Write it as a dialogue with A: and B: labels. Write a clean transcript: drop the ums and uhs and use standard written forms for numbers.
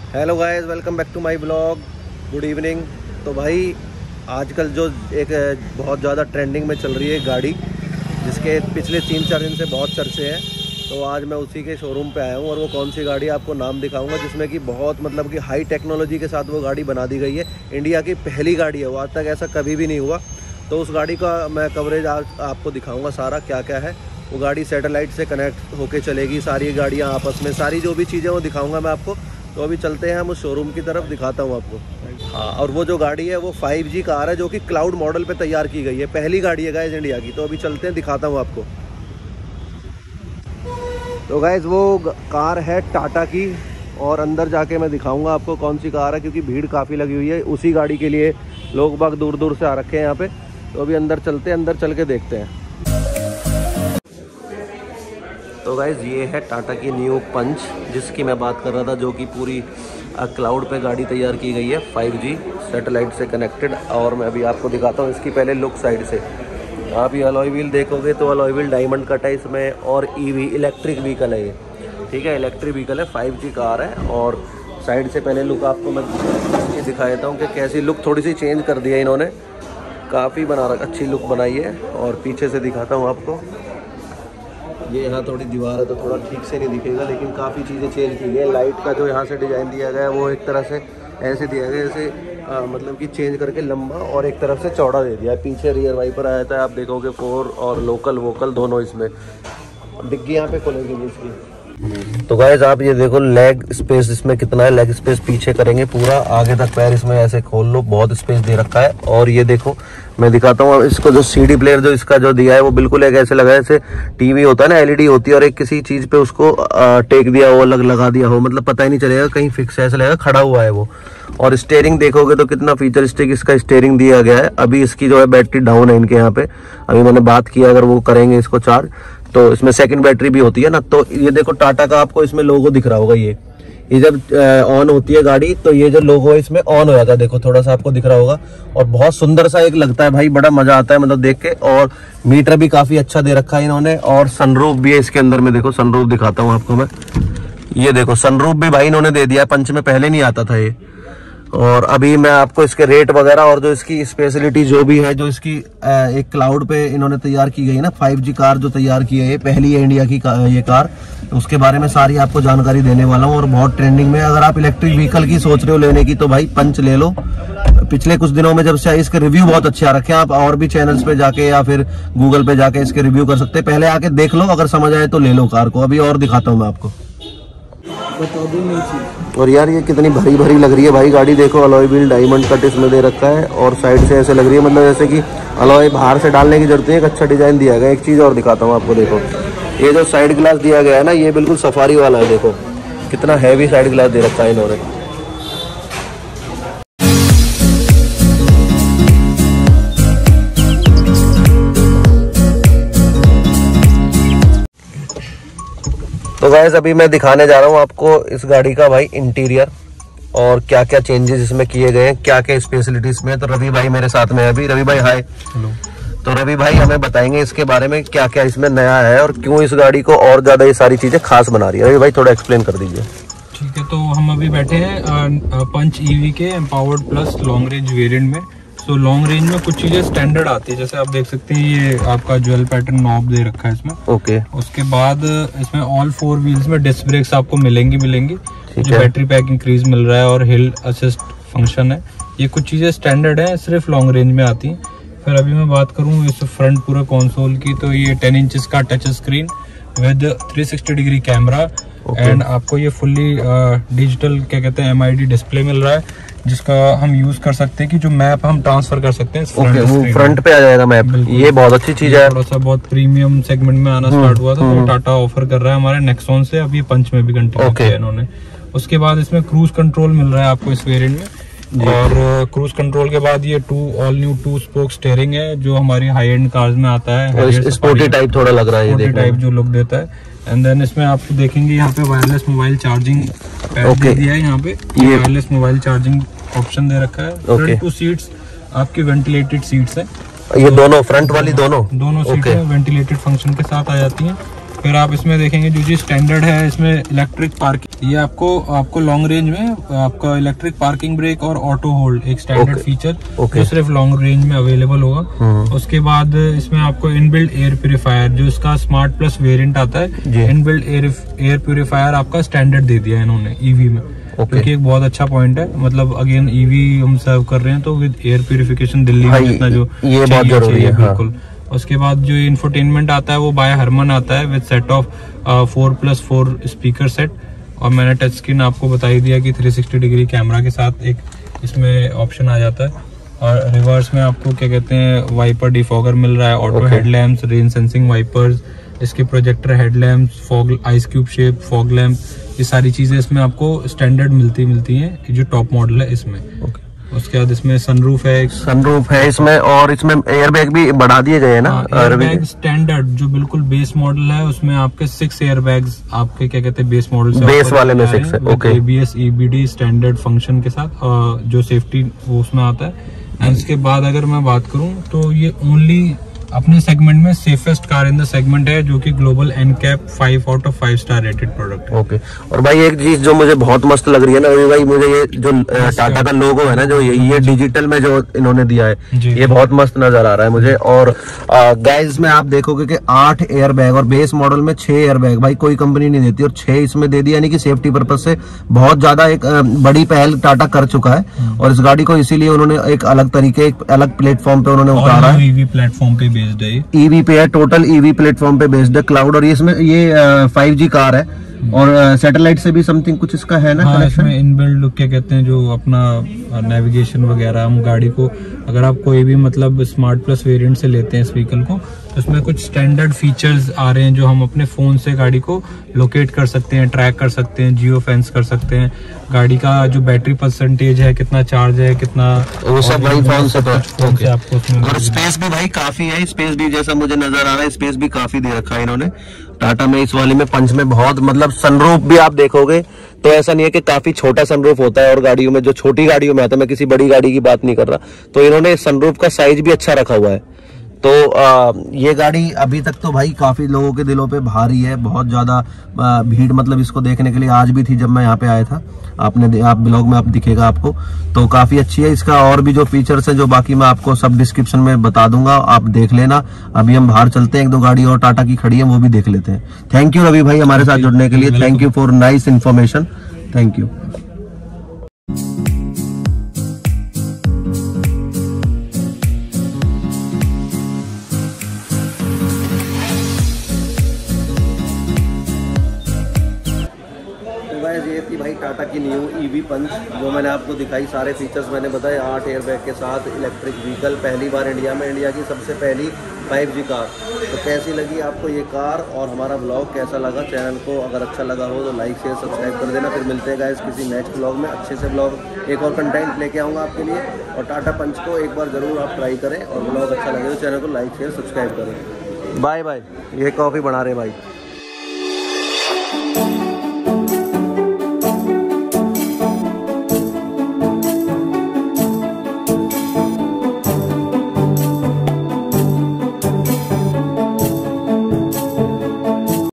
A: Hello guys, welcome back to my blog. Good evening. तो भाई आजकल जो एक बहुत ज़्यादा ट्रेंडिंग में चल रही है गाड़ी, जिसके पिछले 3-4 दिन से बहुत चर्चे हैं, तो आज मैं उसी के शोरूम पे आया हूँ। और वो कौन सी गाड़ी आपको नाम दिखाऊंगा, जिसमें कि बहुत मतलब कि हाई टेक्नोलॉजी के साथ वो गाड़ी बना दी गई है। इंडिया की पहली गाड़ी है वो, आज तक ऐसा कभी भी नहीं हुआ। तो उस गाड़ी का मैं कवरेज आज आपको दिखाऊँगा सारा, क्या क्या है। वो गाड़ी सैटेलाइट से कनेक्ट होके चलेगी, सारी गाड़ियाँ आपस में, सारी जो भी चीज़ें वो दिखाऊँगा मैं आपको। तो अभी चलते हैं हम उस शोरूम की तरफ, दिखाता हूँ आपको। हाँ, और वो जो गाड़ी है वो 5G कार है, जो कि क्लाउड मॉडल पे तैयार की गई है। पहली गाड़ी है गाइस इंडिया की। तो अभी चलते हैं, दिखाता हूँ आपको। तो गाइस वो कार है टाटा की, और अंदर जाके मैं दिखाऊंगा आपको कौन सी कार है, क्योंकि भीड़ काफ़ी लगी हुई है। उसी गाड़ी के लिए लोग बाग दूर दूर से आ रखे हैं यहाँ पे। तो अभी अंदर चलते हैं, अंदर चल के देखते हैं। तो गाइज़ ये है टाटा की न्यू पंच, जिसकी मैं बात कर रहा था, जो कि पूरी क्लाउड पे गाड़ी तैयार की गई है, 5G सैटेलाइट से कनेक्टेड। और मैं अभी आपको दिखाता हूँ इसकी पहले लुक साइड से। आप ये अलॉय व्हील देखोगे तो अलॉय व्हील डायमंड कट है इसमें, और EV इलेक्ट्रिक व्हीकल है ये, ठीक है, इलेक्ट्रिक व्हीकल है, 5G कार है। और साइड से पहले लुक आपको मैं ये दिखा देता हूँ कि कैसी लुक थोड़ी सी चेंज कर दिया इन्होंने, काफ़ी अच्छी लुक बनाई है। और पीछे से दिखाता हूँ आपको, ये यहाँ थोड़ी दीवार है तो थोड़ा ठीक से नहीं दिखेगा, लेकिन काफ़ी चीज़ें चेंज की गई है। लाइट का जो यहाँ से डिज़ाइन दिया गया है वो एक तरह से ऐसे दिया गया है, जैसे मतलब कि चेंज करके लंबा और एक तरफ से चौड़ा दे दिया है। पीछे रियर वाइपर आया था, आप देखोगे 4 और लोकल वोकल दोनों इसमें। डिग्गी यहाँ पे खुलेगी इसकी। तो गाइस आप ये देखो लेग स्पेस इसमें कितना है, लेग स्पेस पीछे करेंगे पूरा, आगे तक पैर इसमें ऐसे खोल लो, बहुत स्पेस दे रखा है। और ये देखो मैं दिखाता हूँ इसको, जो CD प्लेयर जो इसका जो दिया है वो बिल्कुल एक ऐसे लगा है जैसे TV होता है ना, LED होती है, और एक किसी चीज पे उसको टेक दिया हो, अलग लगा दिया हो, मतलब पता ही नहीं चलेगा कहीं फिक्स है, ऐसा लगेगा खड़ा हुआ है वो। और स्टीयरिंग देखोगे तो कितना फीचरिस्टिक इसका स्टीयरिंग दिया गया है। अभी इसकी जो है बैटरी डाउन है इनके यहाँ पे, अभी मैंने बात किया, अगर वो करेंगे इसको चार्ज तो इसमें सेकंड बैटरी भी होती है ना। तो ये देखो टाटा का आपको इसमें लोगो दिख रहा होगा, ये जब ऑन होती है गाड़ी तो ये जो लोगो है इसमें ऑन हो जाता है, देखो थोड़ा सा आपको दिख रहा होगा। और बहुत सुंदर सा एक लगता है भाई, बड़ा मजा आता है मतलब देख के। और मीटर भी काफी अच्छा दे रखा है इन्होंने, और सनरूफ भी है इसके अंदर में, देखो सनरूफ दिखाता हूँ आपको मैं। ये देखो सनरूफ भी भाई इन्होंने दे दिया, पंच में पहले नहीं आता था ये। और अभी मैं आपको इसके रेट वगैरह और जो इसकी स्पेशलिटी जो भी है, जो इसकी एक क्लाउड पे इन्होंने तैयार की गई है ना, 5G कार जो तैयार की है, ये पहली है इंडिया की ये कार, तो उसके बारे में सारी आपको जानकारी देने वाला हूँ। और बहुत ट्रेंडिंग में, अगर आप इलेक्ट्रिक व्हीकल की सोच रहे हो लेने की तो भाई पंच ले लो। पिछले कुछ दिनों में जब से इसके रिव्यू बहुत अच्छे आ रखे हैं, आप और भी चैनल्स पे जाके या फिर गूगल पे जाके इसके रिव्यू कर सकते हैं। पहले आके देख लो, अगर समझ आए तो ले लो कार को। अभी और दिखाता हूँ मैं आपको। और यार ये कितनी भरी भरी लग रही है भाई गाड़ी, देखो अलॉय व्हील डायमंड कट इसमें दे रखा है, और साइड से ऐसे लग रही है, मतलब जैसे कि अलॉय बाहर से डालने की जरूरत है। एक अच्छा डिजाइन दिया गया। एक चीज और दिखाता हूँ आपको, देखो ये जो साइड ग्लास दिया गया है ना, ये बिल्कुल सफारी वाला है, देखो कितना हैवी साइड ग्लास दे रखा है इन्होंने। तो गाइस अभी मैं दिखाने जा रहा हूँ आपको इस गाड़ी का भाई इंटीरियर, और क्या क्या चेंजेस इसमें किए गए हैं, क्या क्या स्पेशलिटीज में। तो रवि भाई मेरे साथ में है अभी। रवि भाई हाय। हेलो। तो रवि भाई हमें बताएंगे इसके बारे में, क्या क्या इसमें नया है और क्यों इस गाड़ी को और ज्यादा ये सारी चीजें खास बना रही है। रवि भाई थोड़ा एक्सप्लेन कर दीजिए।
B: ठीक है, तो हम अभी बैठे हैं पंच EV के empowered plus long range variant में। तो लॉन्ग रेंज में कुछ चीजें स्टैंडर्ड आती है, जैसे आप देख सकते हैं ये आपका ज्वेल पैटर्न नॉब दे रखा है इसमें।
A: ओके।
B: उसके बाद इसमें ऑल 4 व्हील्स में डिस्क ब्रेक्स आपको मिलेंगी। जो बैटरी पैक इंक्रीज मिल रहा है और हिल असिस्ट फंक्शन है, ये कुछ चीजें स्टैंडर्ड है, सिर्फ लॉन्ग रेंज में आती हैं। फिर अभी मैं बात करूँ इस फ्रंट पूरा कंसोल की, तो ये 10 इंचेस का touch screen with 360 degree camera, and आपको ये फुल्ली डिजिटल क्या कहते हैं MID डिस्प्ले मिल रहा है, जिसका हम यूज कर सकते हैं कि जो मैप हम ट्रांसफर कर सकते हैं।
A: वो फ्रंट पे आ जाएगा मैप, ये बहुत अच्छी चीज है।
B: थोड़ा सा बहुत प्रीमियम सेगमेंट में आना स्टार्ट हुआ था, तो टाटा ऑफर कर रहा है हमारे नेक्सॉन से, अभी पंच में भी कंटिन्यू किया इन्होंने। उसके बाद इसमें क्रूज कंट्रोल मिल रहा है आपको इस वेरिएंट में, और क्रूज कंट्रोल के बाद ये ऑल न्यू 2 स्पोक स्टीयरिंग है, जो हमारी हाई एंड कार्स में आता है,
A: स्पोर्टी टाइप थोड़ा लग रहा है,
B: स्पोर्टी टाइप जो लुक देता है। एंड देन इसमें आप देखेंगे यहाँ पे वायरलेस मोबाइल चार्जिंग पैड दे दिया है, यहाँ पे ये वायरलेस मोबाइल चार्जिंग ऑप्शन दे रखा है। फ्रंट 2 सीट्स आपकी वेंटिलेटेड सीट्स है,
A: ये दोनों फ्रंट वाली दोनों
B: सीटें वेंटिलेटेड फंक्शन के साथ आ जाती हैं। फिर आप इसमें देखेंगे जो चीज स्टैंडर्ड है, इसमें इलेक्ट्रिक पार्किंग ये आपको लॉन्ग रेंज में आपका इलेक्ट्रिक पार्किंग ब्रेक और ऑटो होल्ड एक स्टैंडर्ड फीचर जो सिर्फ लॉन्ग रेंज में अवेलेबल होगा। उसके बाद इसमें आपको इनबिल्ट एयर प्यूरिफायर, जो इसका स्मार्ट प्लस वेरिएंट आता है, इनबिल्ट एयर प्यूरिफायर आपका स्टैंडर्ड दे दिया है इन्होंने ईवी में, क्योंकि एक बहुत अच्छा पॉइंट है। मतलब अगेन ईवी हम सर्व कर रहे हैं तो विद एयर प्यूरिफिकेशन दिल्ली में जितना जो
A: ये बहुत जरूरी है
B: बिल्कुल। उसके बाद जो इंफोटेनमेंट आता है वो बाय हरमन आता है with set of 4+4 speaker set, और मैंने टच स्क्रीन आपको बता ही दिया कि 360 डिग्री कैमरा के साथ एक इसमें ऑप्शन आ जाता है। और रिवर्स में आपको क्या कहते हैं वाइपर डिफॉगर मिल रहा है, auto headlamps, rain sensing wipers, इसके projector headlamps, fog ice cube shape fog lamp, ये सारी चीजें इसमें आपको स्टैंडर्ड मिलती हैं जो टॉप मॉडल है इसमें। उसके बाद इसमें सनरूफ है
A: इसमें, और इसमें एयर बैग भी बढ़ा दिए गए हैं ना।
B: एयर बैग स्टैंडर्ड जो बिल्कुल बेस मॉडल है उसमें आपके 6 एयर बैग्स आपके क्या कहते हैं बेस मॉडल से,
A: बेस वाले में 6 है। Okay,
B: ABS EBD standard function के साथ जो सेफ्टी वो उसमें आता है। एंड इसके बाद अगर मैं बात करूं तो ये ओनली अपने सेगमेंट में safest car in the segment है, जो कि global NCAP 5/5 star rated product है।
A: ओके, और भाई एक चीज जो मुझे बहुत मस्त लग रही है ना भाई, मुझे ये जो टाटा का लोगो है ना, जो ये डिजिटल में जो इन्होंने दिया है, ये बहुत मस्त नजर आ रहा है मुझे। और गाइस में आप देखोगे कि 8 एयर बैग और बेस मॉडल में 6 एयर बैग भाई कोई कंपनी नहीं देती, और 6 इसमें दे दिया, यानी कि सेफ्टी पर्पज से बहुत ज्यादा एक बड़ी पहल टाटा कर चुका है। और इस गाड़ी को इसीलिए उन्होंने एक अलग तरीके, एक अलग प्लेटफॉर्म पे उन्होंने उतारा है।
B: ईवी प्लेटफॉर्म पे बेस्ड है,
A: ईवी पे है, टोटल ईवी प्लेटफॉर्म पे बेस्ड है, क्लाउड। और इसमें ये 5G कार है, और सैटेलाइट से भी समथिंग कुछ इसका है ना।
B: हाँ, इसमें इनबिल्ड क्या कहते हैं जो अपना नेविगेशन वगैरह, हम गाड़ी को अगर आप कोई भी मतलब स्मार्ट प्लस वेरिएंट से लेते हैं इस व्हीकल को, तो इसमें कुछ स्टैंडर्ड फीचर्स आ रहे हैं जो हम अपने फोन से गाड़ी को लोकेट कर सकते हैं, ट्रैक कर सकते हैं, जियो फेंस कर सकते हैं, गाड़ी का जो बैटरी परसेंटेज है, कितना चार्ज है, कितना,
A: वो सब भाई फोन से
B: आपको।
A: और स्पेस भी भाई काफी है, स्पेस भी जैसा मुझे नजर आ रहा है, स्पेस भी काफी दे रखा है इन्होंने टाटा में। इस वाले में पंच में बहुत मतलब सनरूफ भी आप देखोगे तो ऐसा नहीं है कि काफी छोटा सनरूफ होता है, और गाड़ियों में जो छोटी गाड़ियों में आता है, मैं किसी बड़ी गाड़ी की बात नहीं कर रहा, तो इन्होंने सनरूफ का साइज भी अच्छा रखा हुआ है। तो ये गाड़ी अभी तक तो भाई काफी लोगों के दिलों पे भारी है, बहुत ज्यादा भीड़ मतलब इसको देखने के लिए आज भी थी जब मैं यहाँ पे आया था। आप ब्लॉग में आप दिखेगा आपको, तो काफी अच्छी है। इसका और भी जो फीचर्स है जो बाकी मैं आपको सब डिस्क्रिप्शन में बता दूंगा, आप देख लेना। अभी हम बाहर चलते हैं, 1-2 गाड़ी और टाटा की खड़ी है, वो भी देख लेते हैं। थैंक यू रवि भाई हमारे साथ जुड़ने के लिए, thank you for nice information, thank you. ये थी भाई टाटा की न्यू ईवी पंच, जो मैंने आपको दिखाई, सारे फीचर्स मैंने बताए। 8 एयर बैग के साथ इलेक्ट्रिक व्हीकल, पहली बार इंडिया की सबसे पहली 5G कार। तो कैसी लगी आपको ये कार, और हमारा ब्लॉग कैसा लगा? चैनल को अगर अच्छा लगा हो तो लाइक शेयर सब्सक्राइब कर देना। फिर मिलते हैं गाइस किसी नेक्स्ट ब्लॉग में, अच्छे से ब्लॉग एक और कंटेंट लेके आऊँगा आपके लिए। और टाटा पंच को एक बार ज़रूर आप ट्राई करें, और ब्लॉग अच्छा लगे तो चैनल को लाइक शेयर सब्सक्राइब करें। Bye bye. ये कॉफ़ी बना रहे भाई।